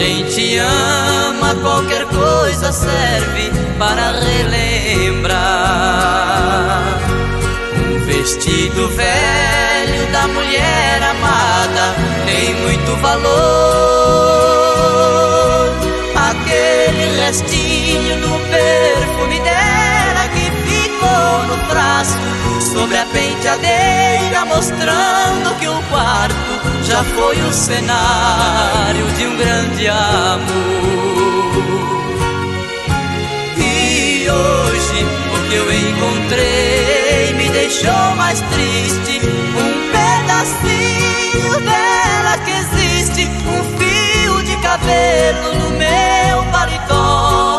gente ama, qualquer coisa serve para relembrar. Um vestido velho da mulher amada tem muito valor. Aquele restinho do perfume dela que ficou no frasco sobre a penteadeira, mostrando que o quarto já foi o cenário de um grande amor. E hoje o que eu encontrei me deixou mais triste. Um pedacinho dela que existe, um fio de cabelo no meu paletó.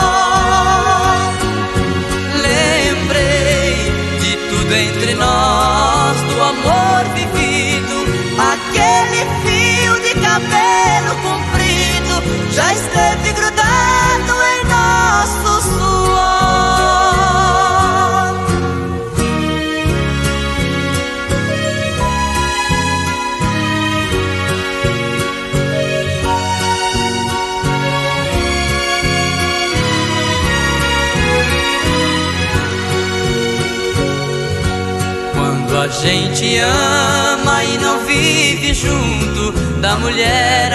Lembrei de tudo entre nós, do amor vivido. Aquele fio de cabelo comprido já esteve grudado em nosso suor. Quando a gente ama e não vive junto da mulher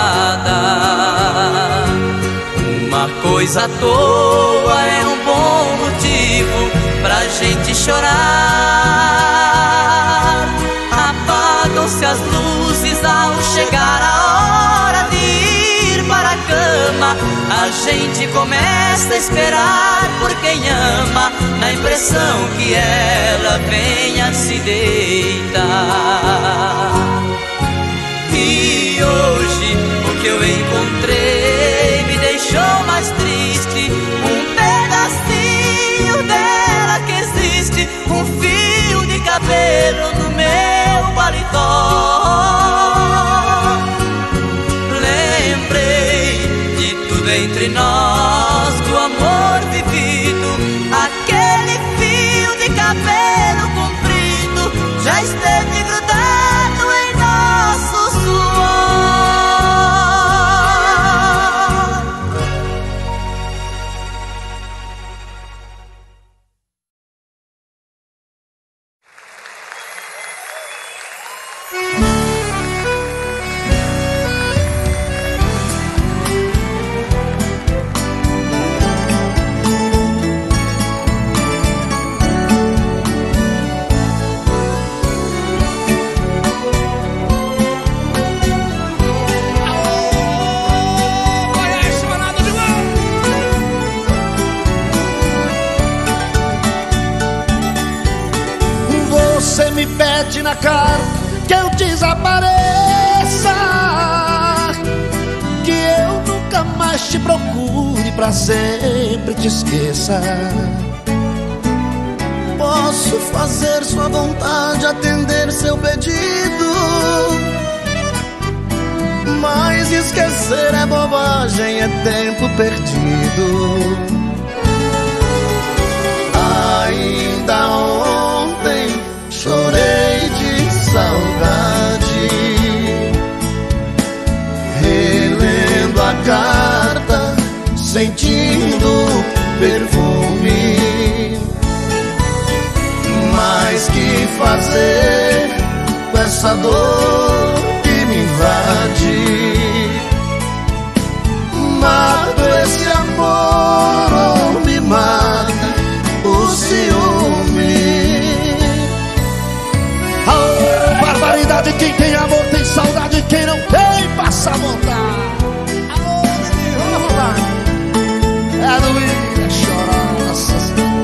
amada, uma coisa à toa é um bom motivo pra gente chorar. Apagam-se as luzes ao chegar a hora de ir para a cama. A gente começa a esperar por quem ama, na impressão que ela venha se deitar. E hoje o que eu encontrei me deixou mais triste. Um pedacinho dela que existe, um fio de cabelo no meu paletó. Lembrei de tudo entre nós, do amor vivido. Aquele fio de cabelo comprido já esteve grudado em nosso suor. Você me pede na cara que eu desapareça, que eu nunca mais te procure, pra sempre te esqueça. Posso fazer sua vontade, atender seu pedido, mas esquecer é bobagem, é tempo perdido. Ainda ontem chorei de saudade, relendo a carta, sentindo o perfume. Mas que fazer com essa dor que me invade? Mato esse amor ou me mata o ciúme? Oh, barbaridade, quem tem amor tem saudade, quem não tem passa a vontade. Vamos lá. É doído, é chorar, nossa senhora.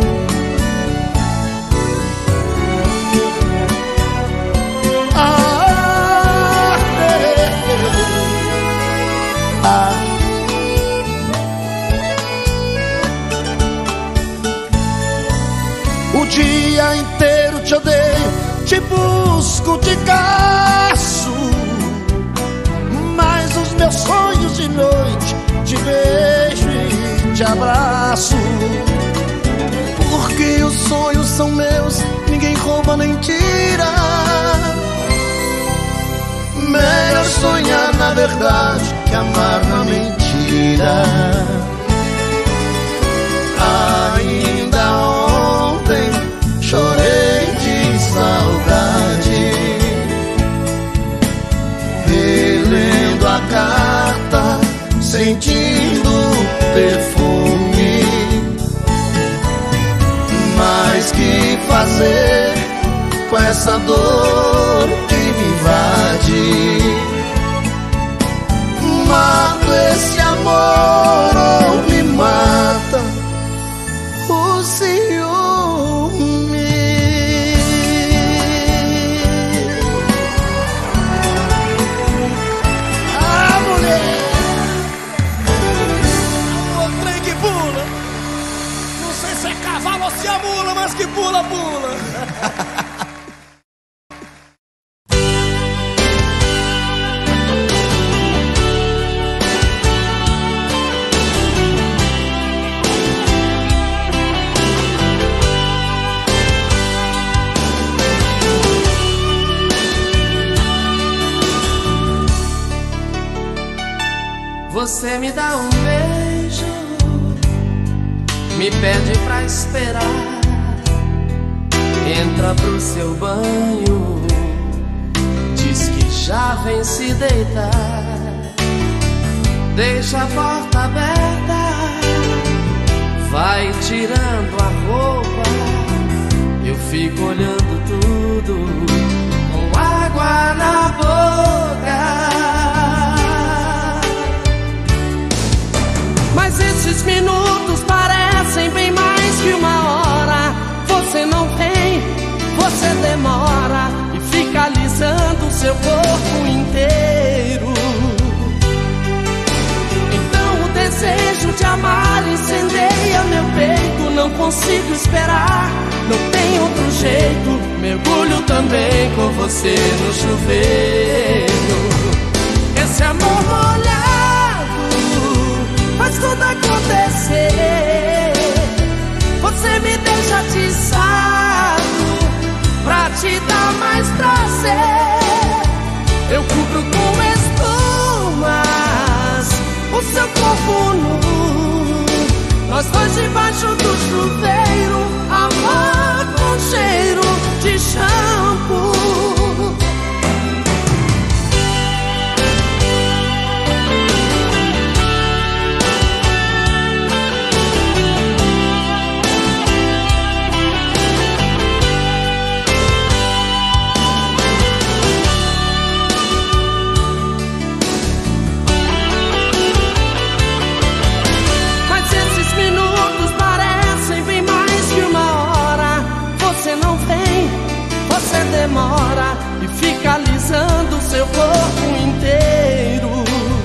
O dia inteiro te odeio, te busco, te caço, mas os meus sonhos de noite te beijo e te abraço. Porque os sonhos são meus, ninguém rouba nem tira. Melhor sonhar na verdade que amar na mentira. Ainda ontem chorei de saudade, relendo a carta, sentindo perfume. Mas que fazer com essa dor que me invade? Mato esse amor ou me mata o ciúme. Ah, mulher! O trem que pula. Não sei se é cavalo ou se é mula, mas que pula, pula. Você me dá um beijo, me pede pra esperar, entra pro seu banho, diz que já vem se deitar, deixa a porta aberta, vai tirando a roupa, eu fico olhando tudo com água na boca. Mas esses minutos parecem bem mais que uma hora. Você não tem, você demora e fica alisando o seu corpo inteiro. Então o desejo de amar incendeia meu peito. Não consigo esperar, não tem outro jeito. Mergulho também com você no chuveiro. Esse amor molhado faz tudo acontecer. Você me deixa atiçado pra te dar mais prazer. Eu cubro com espumas o seu corpo nu, nós dois debaixo do chuveiro, amor com cheiro de shampoo. Demora e fica alisando o seu corpo inteiro.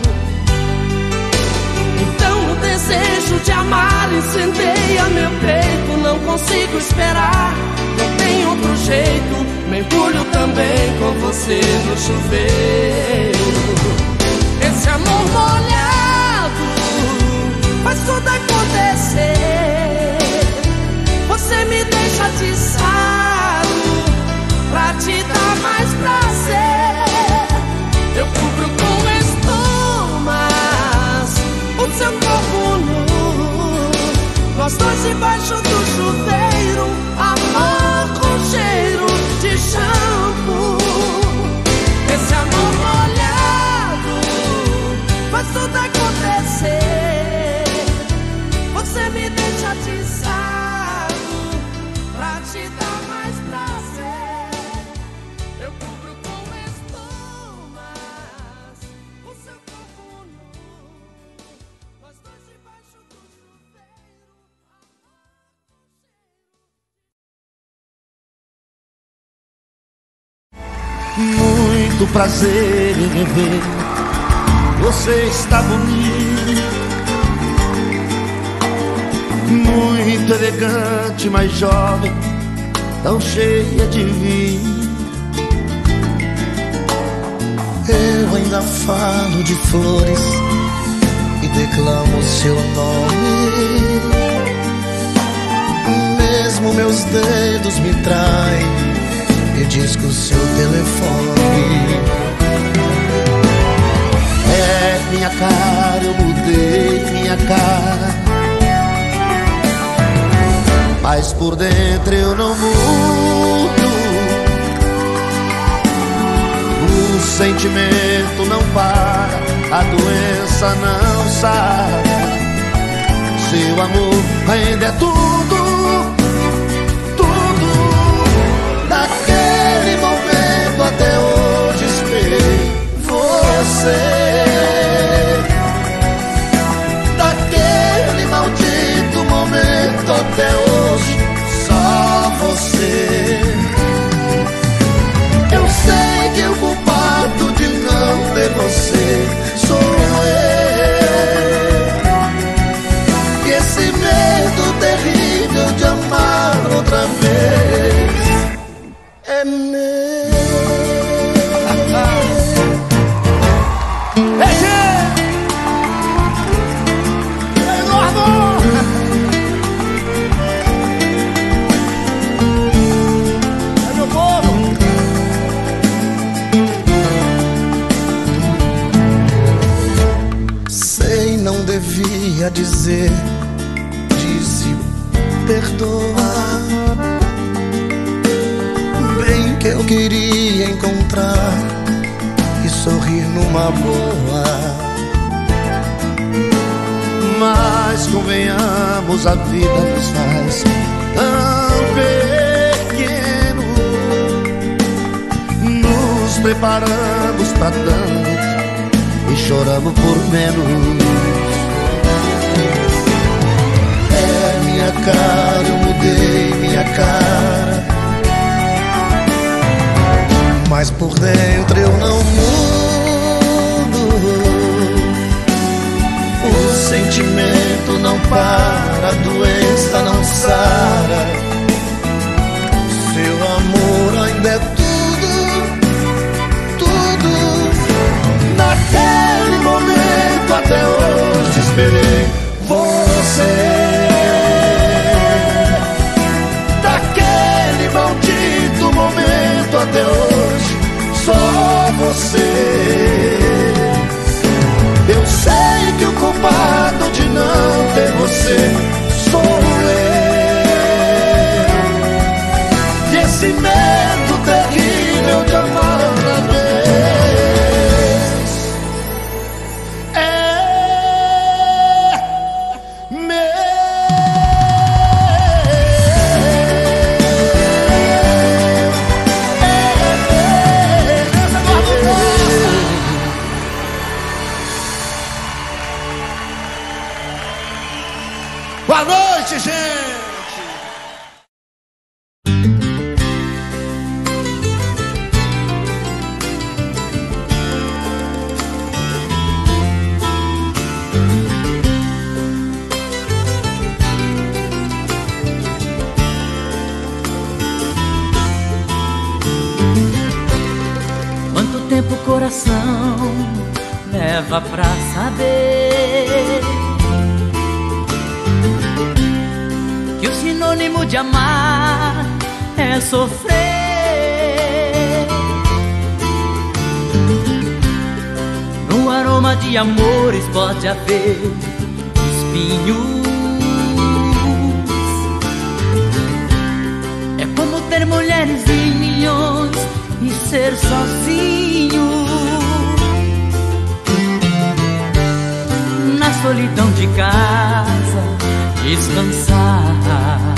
Então o desejo de amar incendeia meu peito. Não consigo esperar, não tem outro jeito. Mergulho também com você no chuveiro. Esse amor molhado faz tudo acontecer. Você me deixa atiçado pra te dar mais prazer. Eu cubro com espumas o seu corpo nu, nós dois debaixo do chuveiro, amor com cheiro de shampoo. Esse amor molhado faz tudo acontecer. Você me deixa atiçado pra te dar mais prazer. Eu cubro com espumas o seu corpo nu, nós dois debaixo do chuveiro. Muito prazer em rever, você está bonito, muito elegante, mais jovem, tão cheia de vida. Eu ainda falo de flores e declamo seu nome. Mesmo meus dedos me traem e disco seu telefone. minha cara, eu mudei minha cara, mas por dentro eu não mudo. O sentimento não para, a doença não sara. Seu amor ainda é tudo, tudo. Daquele momento até hoje esperei você. Daquele maldito momento até hoje só você. Eu sei que o culpado de não ter você sou eu. E esse medo terrível de amar outra vez é meu. Devia dizer, disse perdoar. Bem que eu queria encontrar e sorrir numa boa. Mas convenhamos, a vida nos faz tão pequeno. Nos preparamos pra tanto e choramos por menos. Minha cara, eu mudei minha cara, mas por dentro eu não mudo. O sentimento não para, a doença não sara. Seu amor ainda é tudo, tudo. Naquele momento até hoje esperei você. Até hoje, só você. Eu sei que o culpado de não ter você sou eu. E esse medo terrível de amar outra vez é meu. Boa noite, gente! Quanto tempo o coração leva pra saber que o sinônimo de amar é sofrer? No aroma de amores pode haver espinhos. É como ter mulheres e milhões e ser sozinho na solidão de casa, descansar.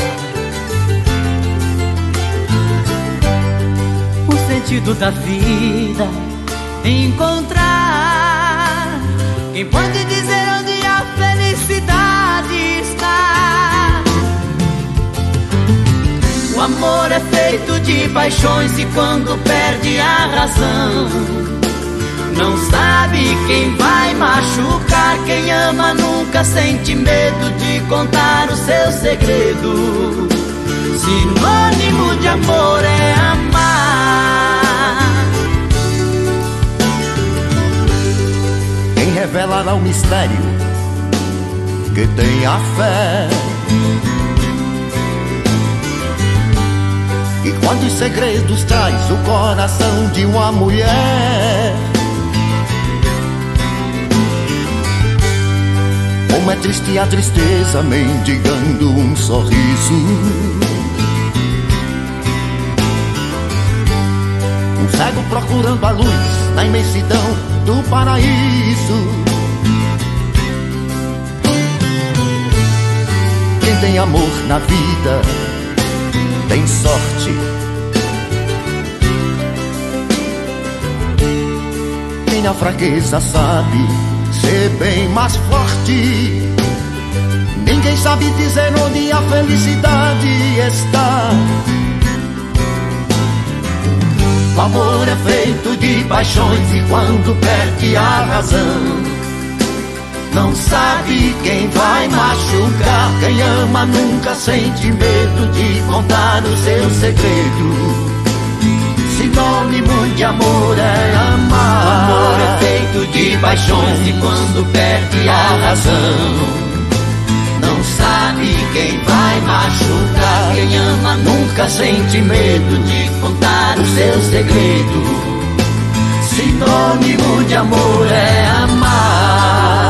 O sentido da vida, encontrar quem pode dizer onde a felicidade está. O amor é feito de paixões e quando perde a razão, não sabe quem vai machucar. Quem ama nunca sente medo de contar o seu segredo. Sinônimo de amor é amar. Quem revelará o mistério que tem a fé, e quantos segredos traz o coração de uma mulher? triste a tristeza mendigando um sorriso. Um cego procurando a luz na imensidão do paraíso. Quem tem amor na vida tem sorte. Quem na fraqueza sabe ser bem mais forte. Ninguém sabe dizer onde a felicidade está. O amor é feito de paixões e quando perde a razão, não sabe quem vai machucar. Quem ama nunca sente medo de contar o seu segredo. Sinônimo de amor é amar. O amor é feito de paixões e quando perde a razão, não sabe quem vai machucar. Quem ama nunca sente medo de contar o seu segredo. Sinônimo de amor é amar.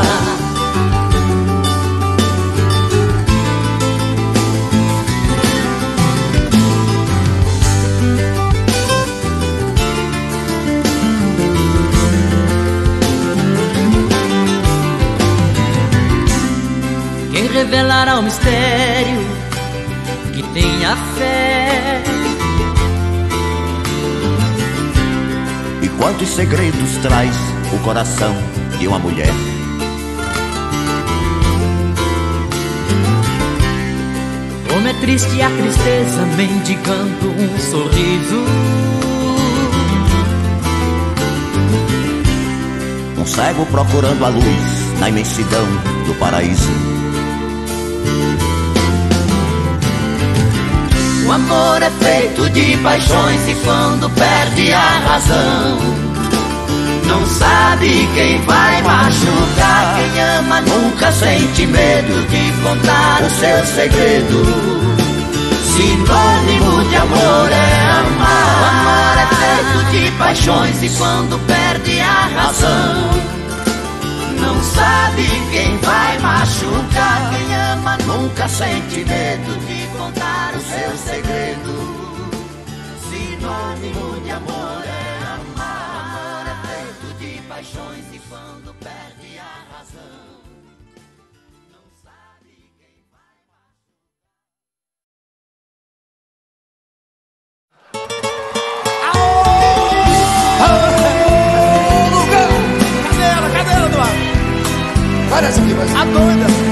Quem revelará o mistério que tenha fé. E quantos segredos traz o coração de uma mulher? Como é triste a tristeza mendigando um sorriso. Um cego procurando a luz na imensidão do paraíso. O amor é feito de paixões e quando perde a razão, não sabe quem vai machucar. Quem ama nunca sente medo de contar o seu segredo. Sinônimo de amor é amar. O amor é feito de paixões e quando perde a razão, não sabe quem vai machucar. Quem ama nunca sente medo de contar o seu segredo. Sinônimo de amor é amar. O amor é feito de paixões e quando perde a razão, não sabe quem vai Cadê ela? Cadê ela, Eduardo? Vai nessa aqui, vai. A doida.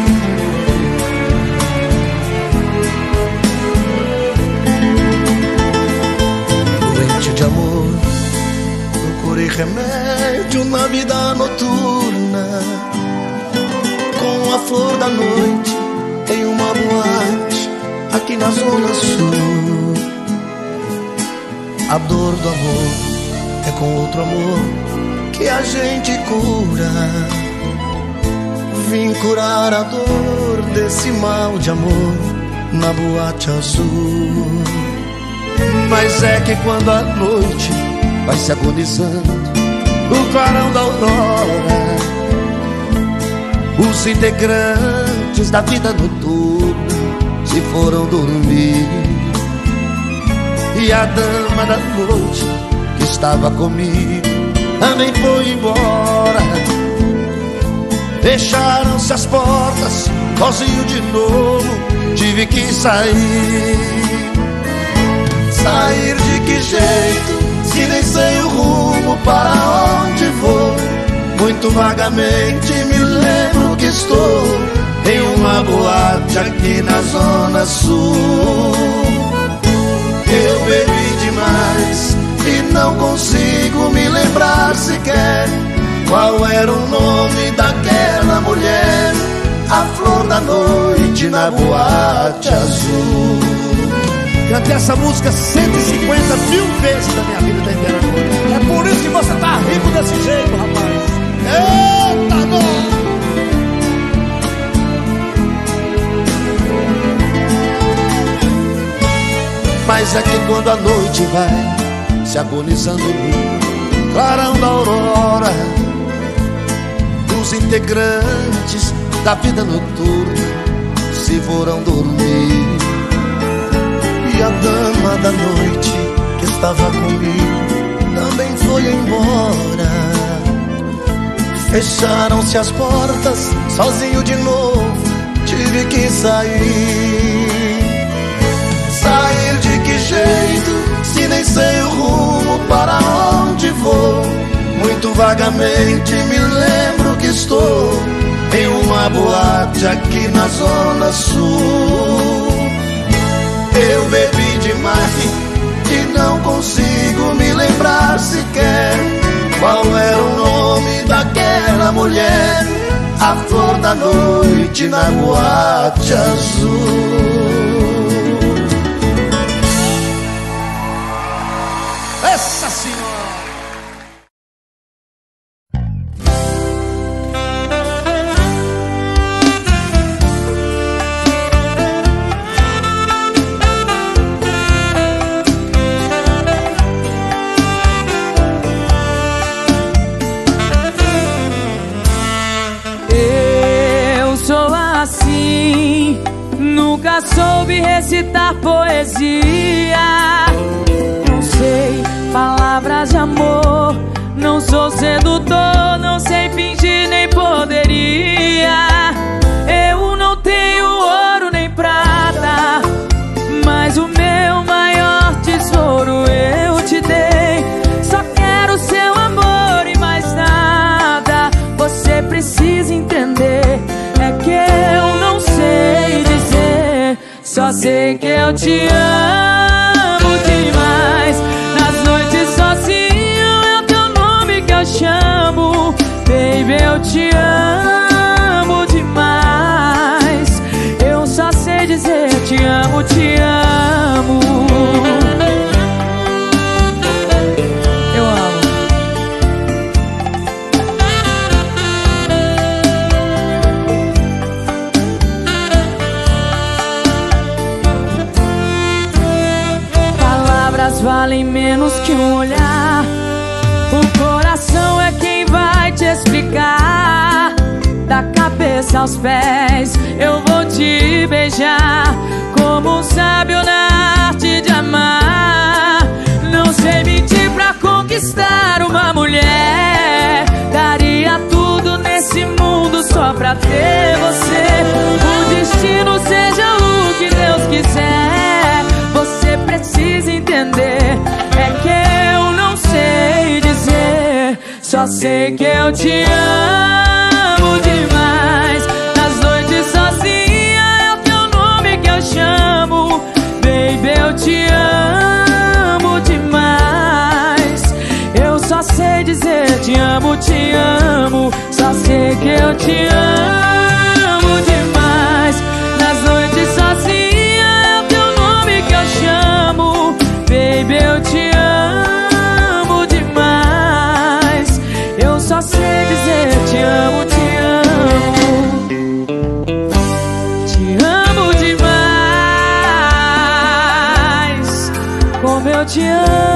Doente de amor, procurei remédio na vida noturna. Com a flor da noite em uma boate aqui na zona sul. A dor do amor é com outro amor que a gente cura. Vim curar a dor desse mal de amor na boate azul. Mas é que quando a noite vai se agonizando no clarão da aurora, os integrantes da vida noturna se foram dormir. E a dama da noite que estava comigo também foi embora. Fecharam-se as portas, sozinho de novo tive que sair. Sair de que jeito, se nem sei o rumo para onde vou. Muito vagamente me lembro que estou em uma boate aqui na zona sul. Eu bebi demais e não consigo me lembrar sequer qual era o nome daquela mulher. A flor da noite na boate azul. Cantei essa música 150 mil vezes na minha vida inteira. É por isso que você tá rico desse jeito, rapaz. Eita, dor! Mas é que quando a noite vai se agonizando no clarão da aurora, os integrantes da vida noturna se foram dormir. E a dama da noite que estava comigo também foi embora. Fecharam-se as portas, sozinho de novo tive que sair. Sair de que jeito, se nem sei o rumo para onde vou? Muito vagamente me lembro que estou em uma boate aqui na Zona Sul. Eu bebi demais e não consigo me lembrar sequer qual era o nome daquela mulher, a flor da noite na boate azul. Essa senhora! Nunca soube recitar poesia. Não sei palavras de amor. Não sou sedutor, não sei fingir nem poderia. Eu não tenho ouro nem prata, mas o meu maior tesouro eu te dei. Só quero seu amor e mais nada. Você precisa entender, é que eu não sei dizer. Só sei que eu te amo demais. Nas noites sozinho é o teu nome que eu chamo. Baby, eu te amo demais. Eu só sei dizer te amo, te amo. Eu amo. Palavras valem menos que um olhar. O coração é quem vai te explicar. Da cabeça aos pés eu vou te beijar, como um sábio na arte de amar. Não sei mentir pra conquistar uma mulher. Daria tudo nesse mundo só pra ter você. O destino seja o que Deus quiser. Você precisa entender, é que eu não sei dizer. Só sei que eu te amo demais. Nas noites sozinha é o teu nome que eu chamo. Baby, eu te amo demais. Eu só sei dizer te amo, te amo. Só sei que eu te amo demais. Nas noites sozinha é o teu nome que eu chamo. Baby, eu te amo demais. Eu só sei dizer te amo, te amo. Te amo demais. Como eu te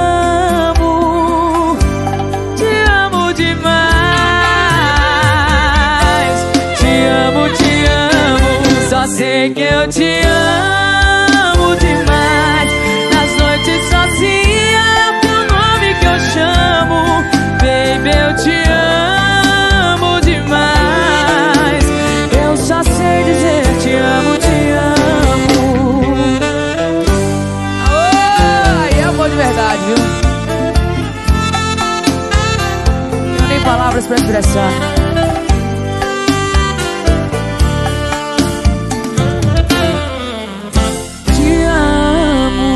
amo. Te amo demais. Te amo, te amo. Só sei que eu te amo demais. Nas noites sozinha é o teu nome que eu chamo. Baby, eu te amo demais. Eu só sei dizer te amo, te amo. Ai, amor de verdade, viu? Não tenho nem palavras pra expressar. Te amo.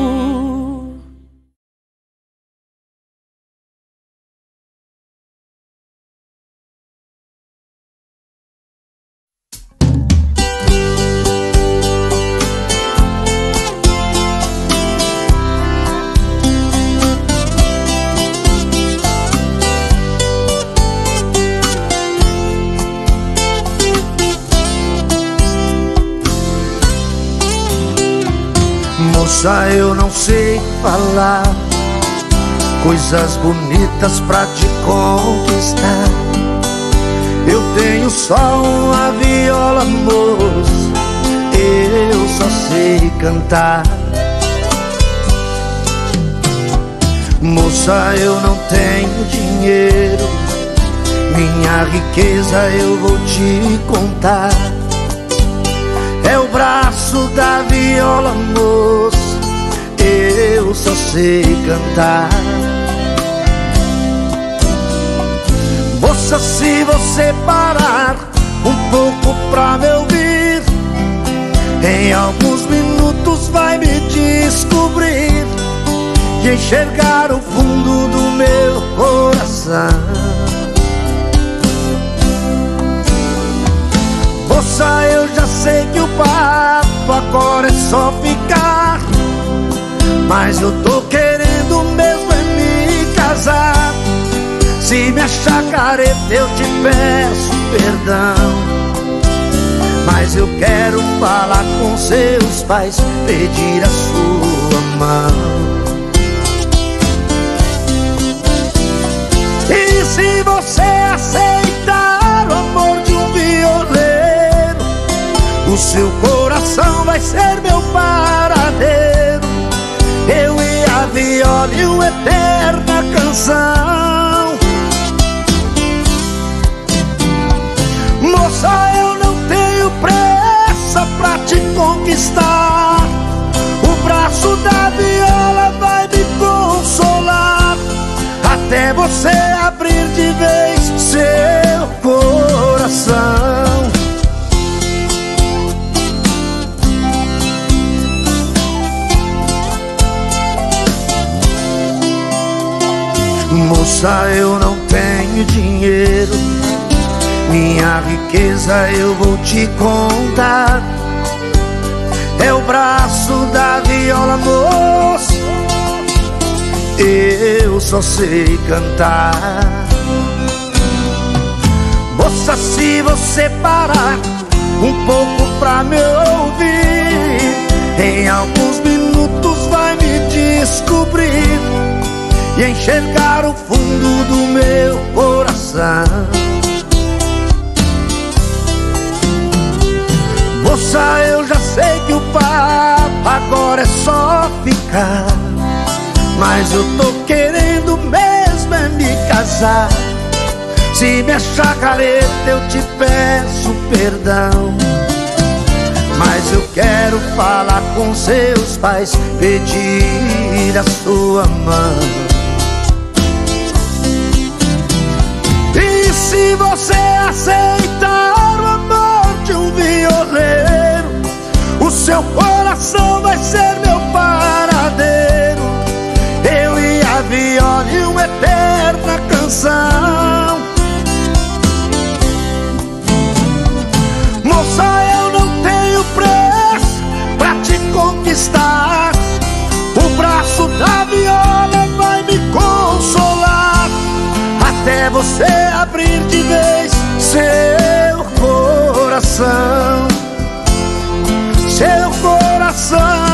Moça, eu não sei falar coisas bonitas pra te conquistar. Eu tenho só uma viola, moço, eu só sei cantar. Moça, eu não tenho dinheiro, minha riqueza eu vou te contar. É o braço da viola, moça, eu só sei cantar. Moça, se você parar um pouco pra me ouvir, em alguns minutos vai me descobrir e enxergar o fundo do meu coração. Moça, eu já sei que o papo agora é só ficar, mas eu tô querendo mesmo é me casar. Se me achar careta eu te peço perdão, mas eu quero falar com seus pais, pedir a sua mão. E se você aceitar o amor de um violeiro, o seu coração vai ser meu paradeiro, eu e a viola e uma eterna canção. Moça, eu não tenho pressa pra te conquistar, o braço da viola vai me consolar, até você abrir de vez seu coração. Moça, eu não tenho dinheiro, minha riqueza eu vou te contar. É o braço da viola, moça, eu só sei cantar. Moça, se você parar um pouco pra me ouvir, em alguns minutos vai me descobrir e enxergar o fundo do meu coração. Moça, eu já sei que o papo agora é só ficar, mas eu tô querendo mesmo é me casar. Se me achar careta eu te peço perdão, mas eu quero falar com seus pais, pedir a sua mão. E se você aceitar o amor de um violeiro, o seu coração vai ser meu paradeiro, eu e a viola e uma eterna canção. Moça, eu não tenho pressa pra te conquistar, o braço da viola vai me consolar, até você abrir de vez seu coração. Seu coração.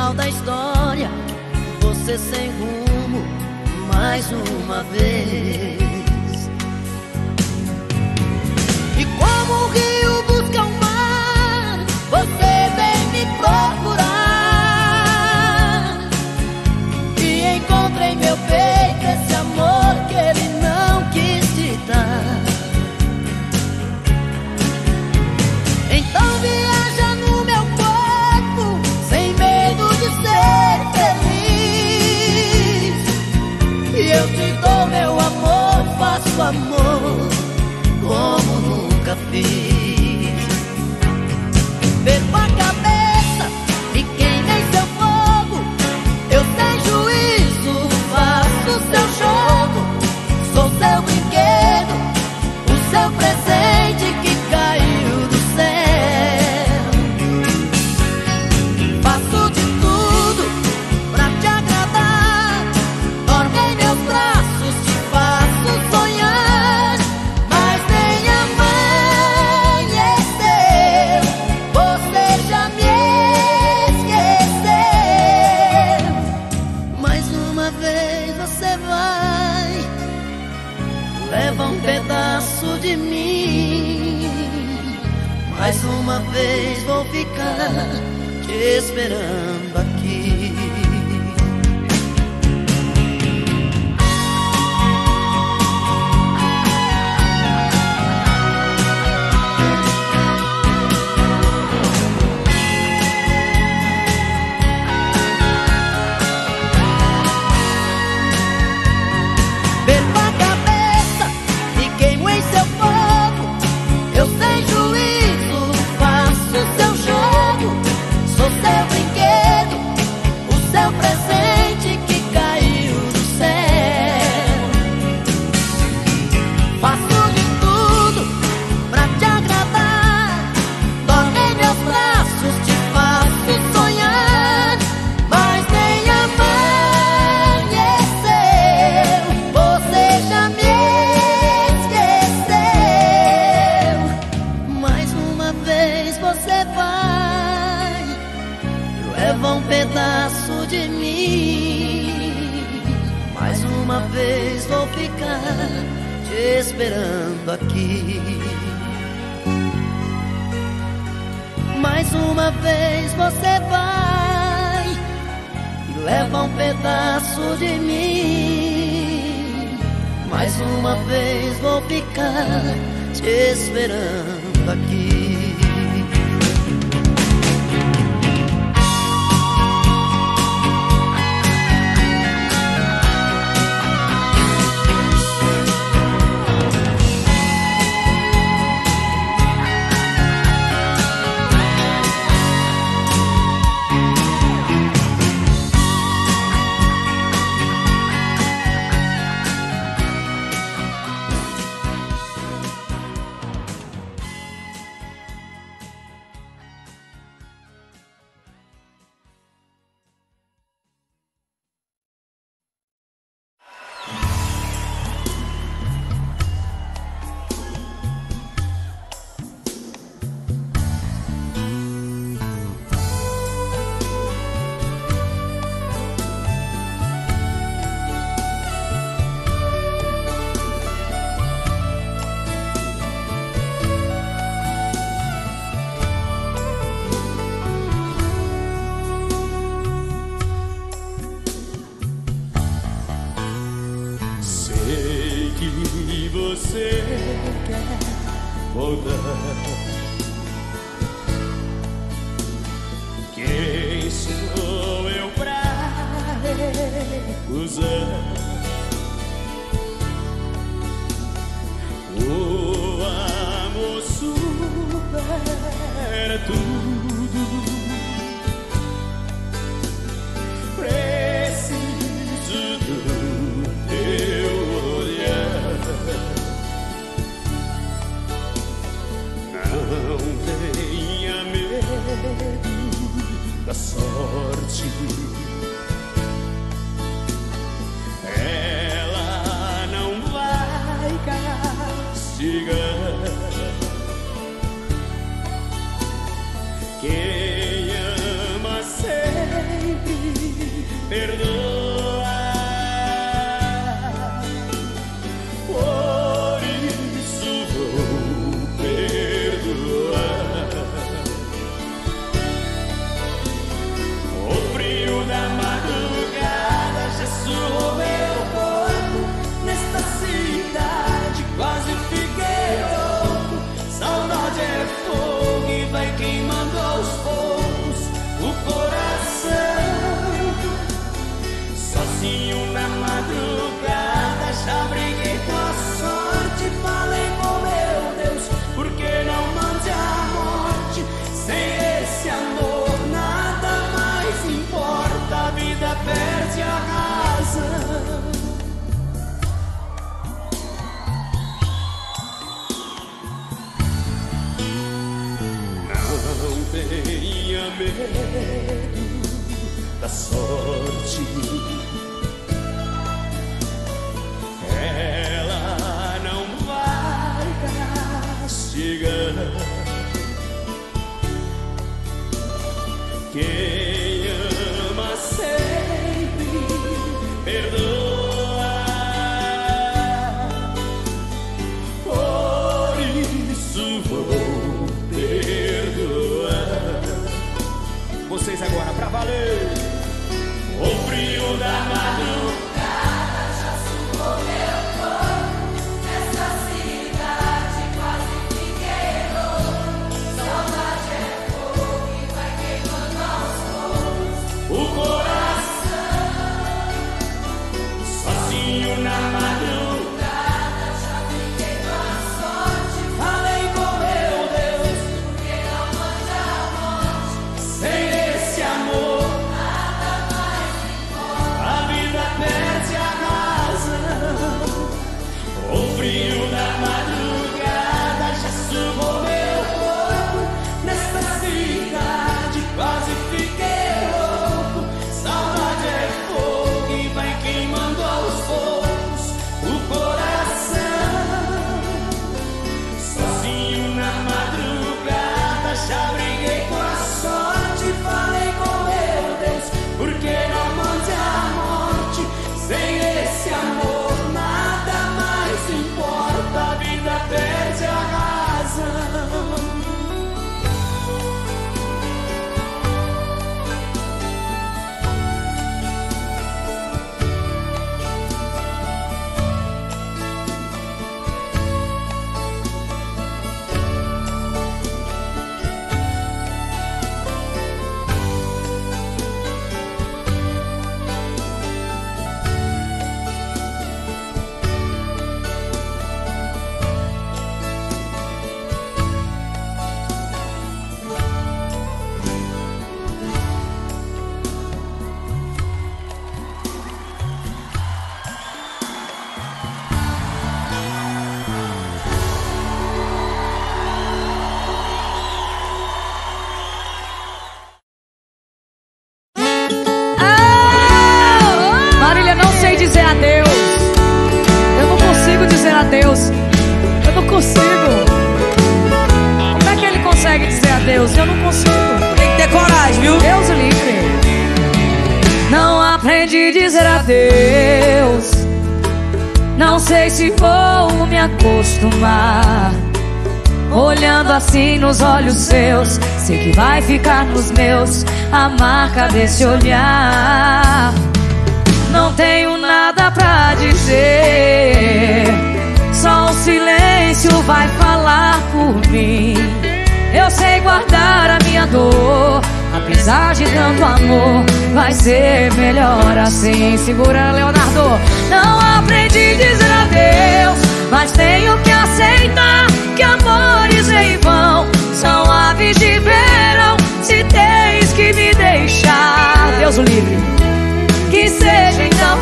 final da história, você sem rumo mais uma vez. E como o rio busca o mar, você vem me procurar. E encontra em meu peito esse amor que ele não quis te dar. Então viaja no meu corpo, sem medo de ser feliz. E eu te dou meu amor, faço amor como nunca fiz. Perco a cabeça e queimei seu fogo. Eu sem juízo faço seu jogo. Sou seu brinquedo, o seu presente que caiu do céu. Faço de tudo pra te agradar. Dorme em meus braços, te faço sonhar. Mas nem amanheceu, você já me esqueceu. Mais uma vez você vai, leva um pedaço de mim. Mais uma vez vou ficar te esperando aqui. Perco a cabeça e queimo em seu fogo. Eu sem juízo faço seu jogo. Sou seu brinquedo, o seu presente que caiu do céu. Faço de tudo pra te agradar. Dorme em meus braços, te faço sonhar. Mas nem amanheceu, você já me esqueceu. Mais uma vez você vai, leva um pedaço de mim. Mais uma vez vou ficar te esperando aqui. Mais uma vez você vai e leva um pedaço de mim. Mais uma vez vou ficar te esperando aqui. Sei que você quer voltar. Quem sou eu pra recusar? O amor supera tudo. Preciso do teu olhar. Não tenha medo da sorte. Ela não vai castigar. Quem ama sempre perdoa. Por isso vou perdoar. O frio da madrugada já surrou meu corpo. Nesta cidade quase fiquei louco. Saudade é fogo e vai queimando aos poucos o coração. Sozinho na madrugada já briguei com a sorte. Falei com meu Deus, por que não mande a morte? Sem esse amor nada mais importa. A vida perde a razão. Não tenha medo da sorte. Ela não vai castigar quem ama sempre perdoa. Por isso vou perdoar. Vocês agora pra valer. O frio da madrugada já surrou meu corpo. Nessa cidade quase fiquei louco. Saudade é fogo e vai queimando aos poucos o coração. Sozinho na madrugada já fiquei com a sorte. Falei com meu Deus, por que não manda a morte? Sem esse amor nada mais importa. A vida perde a razão. O frio da madrugada já surrou meu corpo. Nesta cidade quase fiquei louco. Saudade é fogo e vai queimando aos poucos o coração. Sozinho na madrugada já briguei com a sorte. Falei com meu Deus, por que não mande a morte? Sem esse amor nada mais importa. A vida perde a razão. Marília, não sei dizer adeus. Eu não consigo dizer adeus. Eu não consigo. Como é que ele consegue dizer adeus? Eu não consigo. Tem que ter coragem, viu? Deus o livre. Não aprendi a dizer adeus. Não sei se vou me acostumar. Olhando assim nos olhos seus, sei que vai ficar nos meus a marca desse olhar. Não tenho nada pra dizer, só o silêncio vai falar por mim. Eu sei guardar a minha dor, apesar de tanto amor, vai ser melhor assim. Segura, Leonardo. Não aprendi a dizer adeus, mas tenho que aceitar que amores em vão são aves de verão. Se tens que me deixar, Deus o livre, que seja então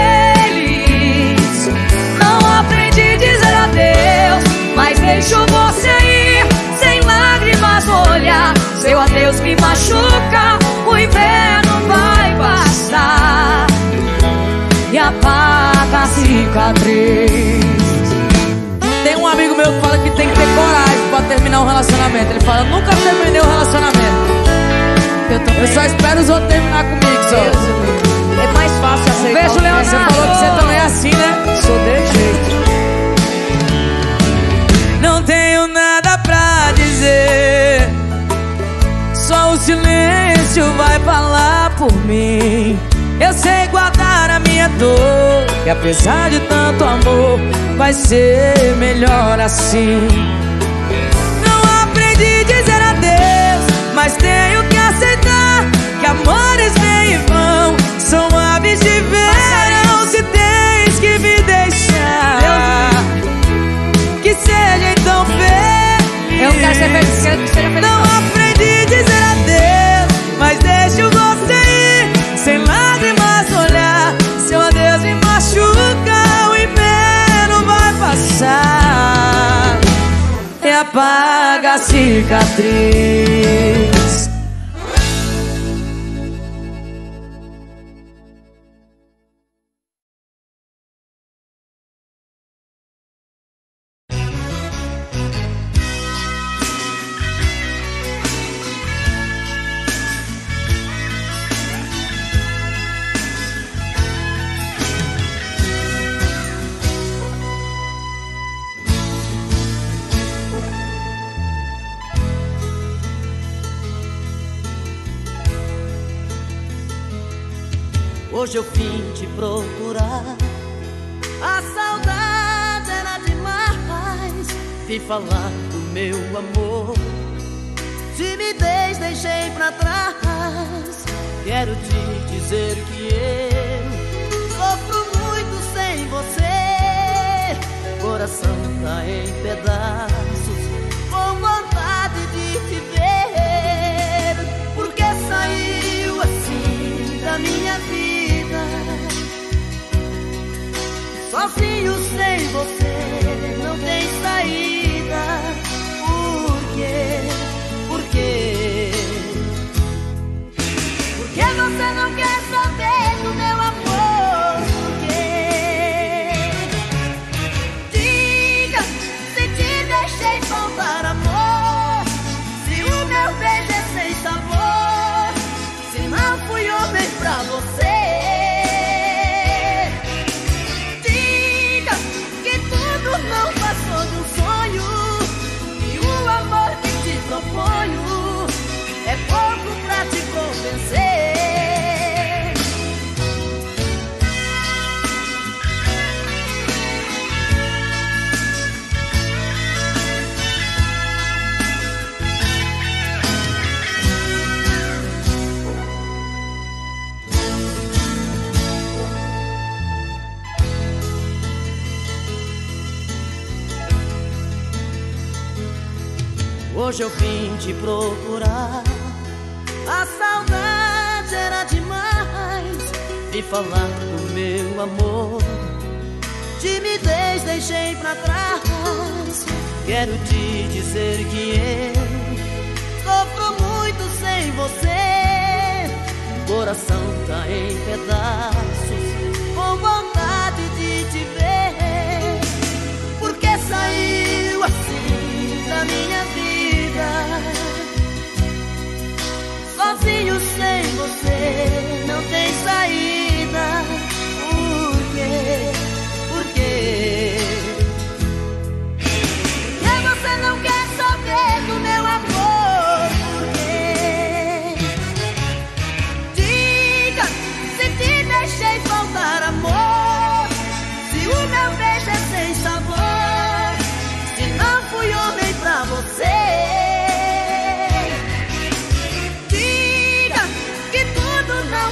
feliz. Não aprendi a dizer adeus, mas deixo você ir sem lágrimas no olhar. Seu adeus me machuca, o inverno vai passar e apaga a cicatriz. Tem um amigo meu que fala que tem que ter coragem pra terminar um relacionamento. Ele fala, nunca terminei um relacionamento. Eu só espero os outros terminar comigo, só. fácil aceitar. Beijo, Leonardo. Você falou que você também é assim, né? Sou de jeito. Não tenho nada pra dizer, só o silêncio vai falar por mim. Eu sei guardar a minha dor, e apesar de tanto amor, vai ser melhor assim. Não aprendi a dizer adeus, mas tenho que aceitar que amores vêm e vão, são aves de verão. Se tens que me deixar, que seja então feliz. Eu quero ser feliz, quero que seja feliz. Não aprendi a dizer adeus, mas deixo você ir, sem lágrimas no olhar. Seu adeus me machuca, o inverno vai passar e apaga a cicatriz. Hoje eu vim te procurar, a saudade era demais. Vim falar do meu amor, timidez deixei pra trás. Quero te dizer que eu sofro muito sem você. Coração tá em pedaços, com vontade de te ver. Porque saiu assim da minha vida, sozinho sem você, não tem saída. Por quê? Por quê? Porque você não quer saber do meu amor? Por quê? Diga se te deixei faltar amor, se o meu beijo é sem sabor, se não fui homem pra você. Não passou de um sonho, e o amor que te proponho é pouco pra te convencer. Hoje eu vim te procurar, a saudade era demais. Vim falar do meu amor, timidez deixei pra trás. Quero te dizer que eu sofro muito sem você. Coração tá em pedaços, com vontade de te ver. Porque saiu assim da minha vida, sozinho sem você, não tem saída. Por quê? Por quê? Porque você não quer saber do meu amor? Por quê? Diga se te deixei faltar amor, se o meu beijo é sem sabor, se não fui homem pra você. Diga que tudo não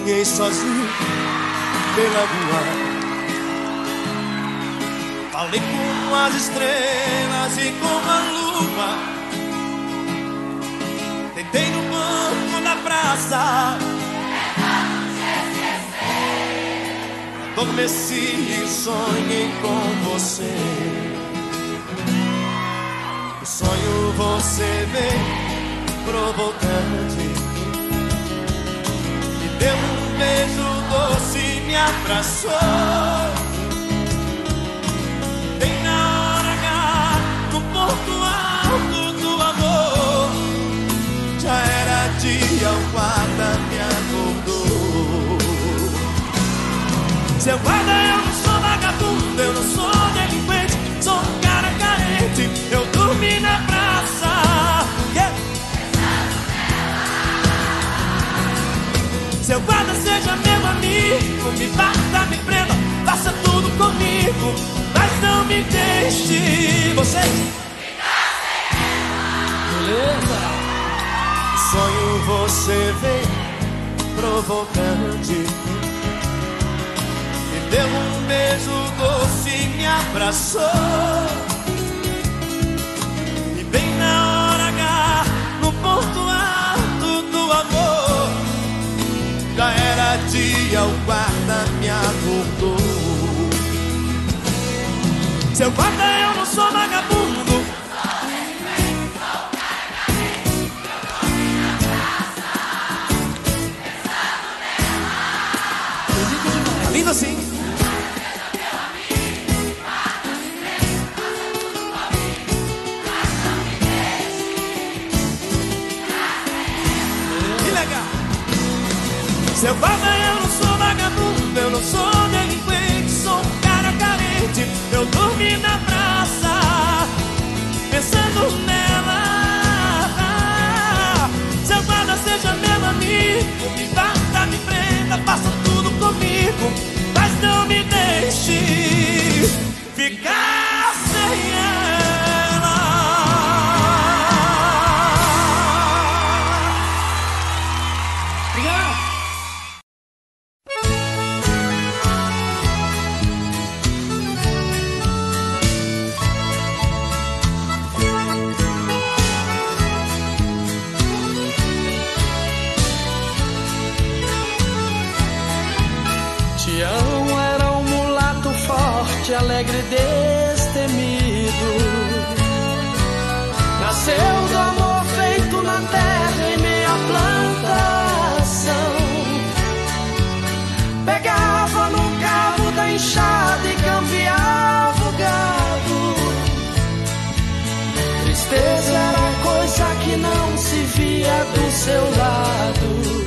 Caminhei sozinho pela rua, falei com as estrelas e com a lua. Deitei no banco da praça, adormeci e sonhei com você. No sonho você veio provocante, me deu um beijo doce e me abraçou. Bem na hora H, no ponto alto do amor, já era dia, o guarda me acordou. Seu guarda, eu não sou vagabundo, eu não sou delinquente, sou um cara carente, eu dormi na praça. Yeah. Seu guarda, seja meu amigo, me bata, me prenda, faça tudo comigo, mas não me deixe. Vocês? Beleza? No sonho você veio provocante, deu um beijo doce e me abraçou. E bem na hora H, no ponto alto do amor, já era dia, o guarda me acordou. Seu guarda, eu não sou vagabundo, tá lindo assim. Seu guarda, eu não sou vagabundo, eu não sou delinquente, sou um cara carente, eu dormi na praça, pensando nela. Seu guarda, seja meu amigo, me bata, me prenda, faça tudo comigo, mas não me deixe ficar sem ela. Alegre e destemido, nasceu do amor feito na terra em meia plantação. Pegava no cabo da enxada e campeava o gado. Tristeza era coisa que não se via do seu lado.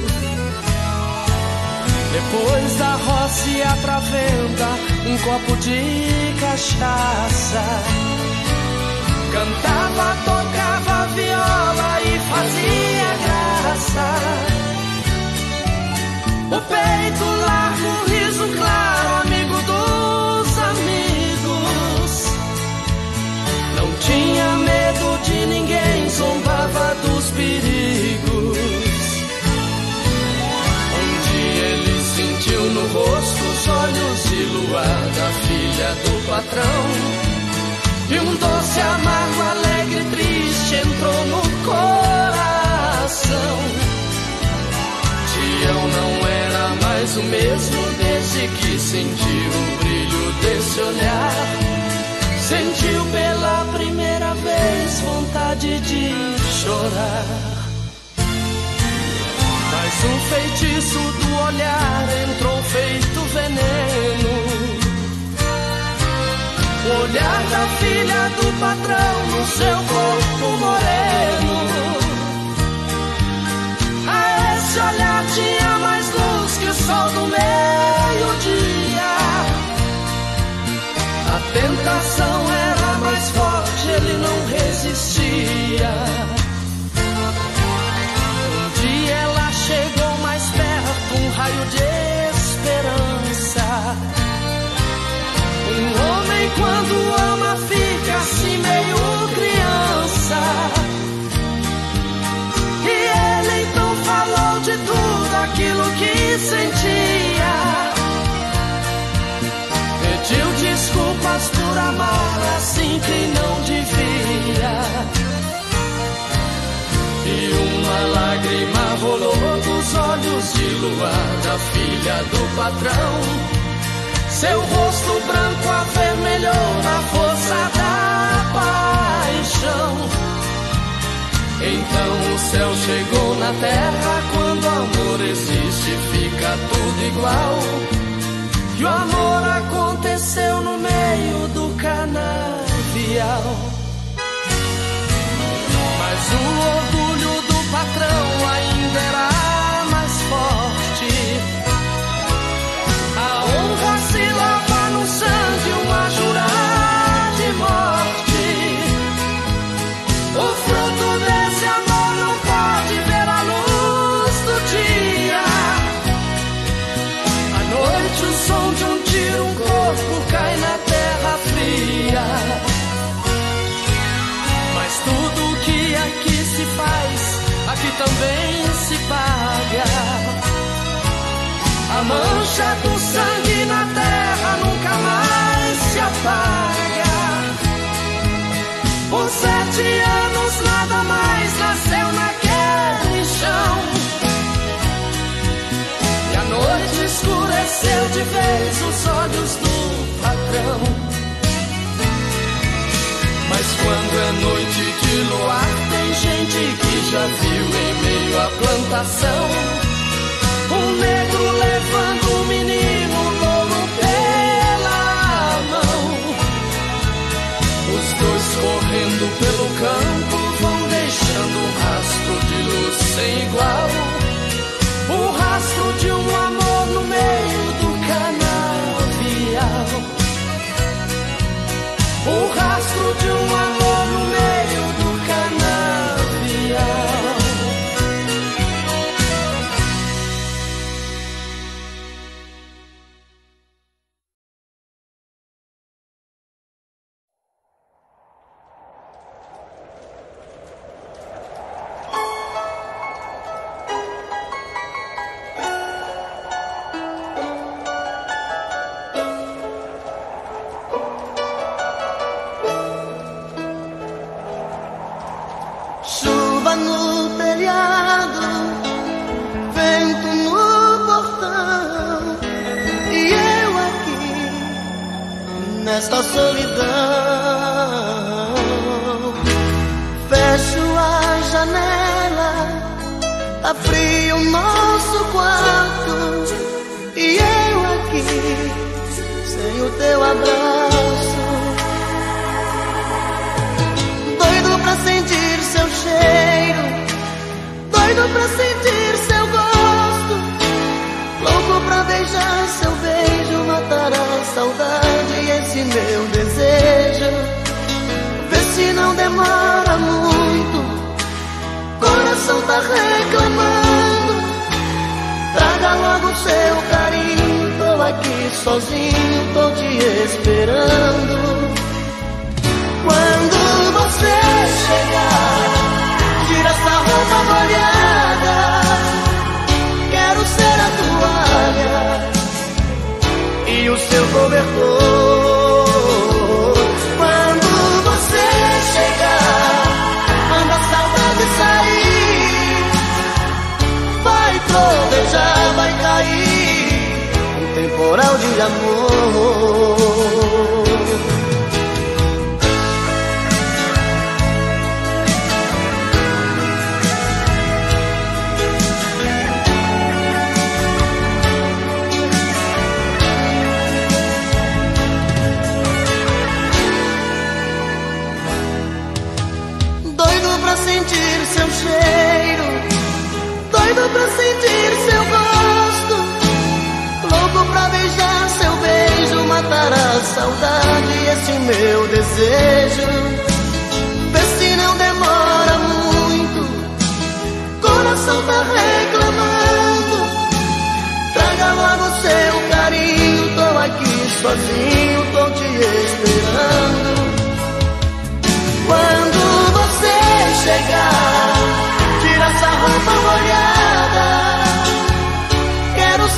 Depois da roça ia pra venda um copo de cachaça. Cantava, tocava viola e fazia graça. O peito largo, riso claro, amigo dos amigos. Não tinha medo de ninguém, zombava dos perigos. Sentiu no rosto os olhos de luar da filha do patrão. E um doce, amargo, alegre, triste entrou no coração. Tião não era mais o mesmo desde que sentiu o brilho desse olhar. Sentiu pela primeira vez vontade de chorar. Mas um feitiço do olhar entrou feito veneno. O olhar da filha do patrão no seu corpo moreno. A esse olhar tinha mais luz que o sol do meio-dia. A tentação era mais forte, ele não resistia. Um dia ela chegou mais perto, um raio de esperança. Um homem quando ama fica assim meio criança. E ele então falou de tudo aquilo que que sentia. Pediu desculpas por amar assim quem não devia. E uma lágrima rolou dos olhos de luar da filha do patrão. Seu rosto branco avermelhou na força da paixão. Então o céu chegou na terra. Quando o amor existe fica tudo igual. E o amor aconteceu no meio do canavial. Mas o orgulho do patrão ainda era mais forte. A honra se lava no sangue, uma jurar de morte. O fruto desse amor não pode ver a luz do dia. À noite o som de um tiro, um corpo cai na terra fria. Mas tudo que aqui se faz, aqui também se paga. A mancha do sangue na terra nunca mais se apaga. Por 7 anos nada mais nasceu naquele chão. E a noite escureceu de vez os olhos do patrão. Mas quando é noite de luar, tem gente que já viu em meio à plantação um negro levando um menino louro pela mão. Os dois correndo pelo campo vão deixando um rastro de luz sem igual. O rastro de um amor no meio do canavial. O rastro de um amor no meio do canavial. No telhado, vento no portão, e eu aqui nesta solidão. Fecho a janela, tá frio o nosso quarto, e eu aqui sem o teu abraço. Doido pra sentir seu cheiro, doido pra sentir seu gosto, louco pra beijar seu beijo, matar a saudade, esse meu desejo. Vê se não demora muito, coração tá reclamando. Traga logo seu carinho, tô aqui sozinho, tô te esperando. Quando você chegar, tira essa roupa molhada, quero ser a toalha e o seu cobertor. Quando você chegar, manda a saudade sair, vai trovejar, vai cair um temporal de amor. Sentir seu cheiro, doido pra sentir seu gosto, louco pra beijar seu beijo, matar a saudade, esse meu desejo. Vê se não demora muito, coração tá reclamando. Traga logo seu carinho, tô aqui sozinho, tô te esperando. Quando você chegar, tira essa roupa molhada, quero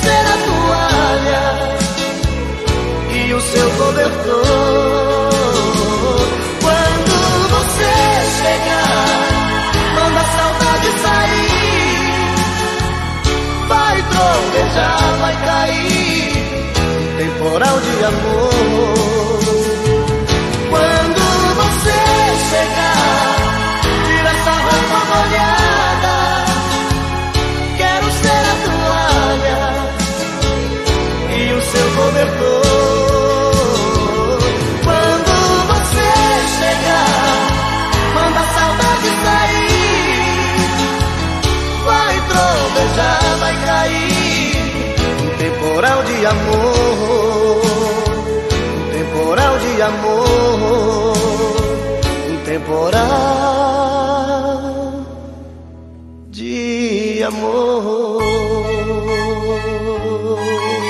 o seu cobertor. Quando você chegar, manda a saudade sair. Vai tropejar, vai cair um temporal de amor. Quando você chegar, tira essa roupa molhada. Quero ser a toalha e o seu cobertor. Quando você chegar, manda a saudade sair. Vai tropejar, vai cair um temporal de amor. Um temporal de amor. Um temporal de amor.